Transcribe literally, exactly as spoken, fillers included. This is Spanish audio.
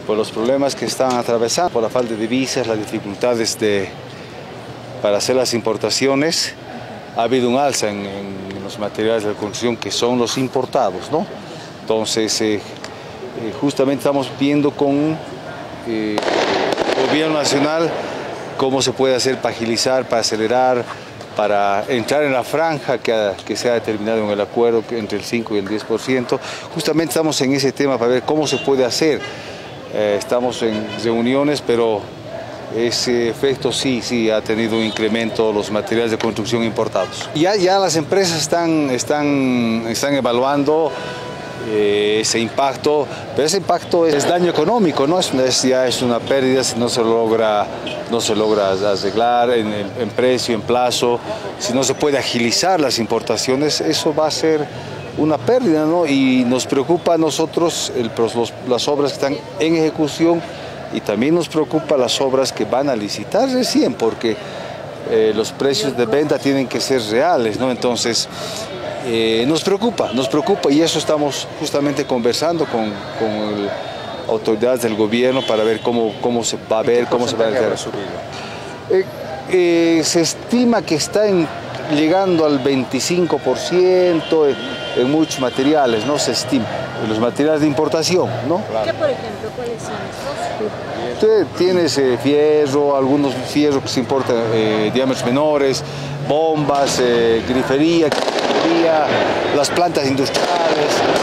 por los problemas que están atravesando, por la falta de divisas, las dificultades de, para hacer las importaciones, ha habido un alza en, en los materiales de construcción que son los importados, ¿no? Entonces, eh, eh, justamente estamos viendo con eh, el gobierno nacional cómo se puede hacer para agilizar, para acelerar, para entrar en la franja que, que se ha determinado en el acuerdo entre el cinco y el diez por ciento. Justamente estamos en ese tema para ver cómo se puede hacer. Eh, estamos en reuniones, pero ese efecto sí, sí ha tenido un incremento los materiales de construcción importados. Ya, ya las empresas están, están, están evaluando eh, ese impacto, pero ese impacto es daño económico, ¿no? Es, es, ya es una pérdida si no se logra, no se logra arreglar en, el, en precio, en plazo, si no se puede agilizar las importaciones, eso va a ser una pérdida, ¿no? Y nos preocupa a nosotros el, los, las obras que están en ejecución. Y también nos preocupa las obras que van a licitar recién, porque eh, los precios de venta tienen que ser reales, ¿no? Entonces, eh, nos preocupa, nos preocupa y eso estamos justamente conversando con, con las autoridades del gobierno para ver cómo, cómo se va a ver, cómo se va a hacer. Eh, eh, se estima que está en, llegando al veinticinco por ciento en, en muchos materiales, ¿no? Se estima, en los materiales de importación, ¿no? ¿Qué, por ejemplo, cuáles son estos? Usted tiene ese fierro, algunos fierros que se importan eh, diámetros menores, bombas, eh, grifería, grifería, las plantas industriales.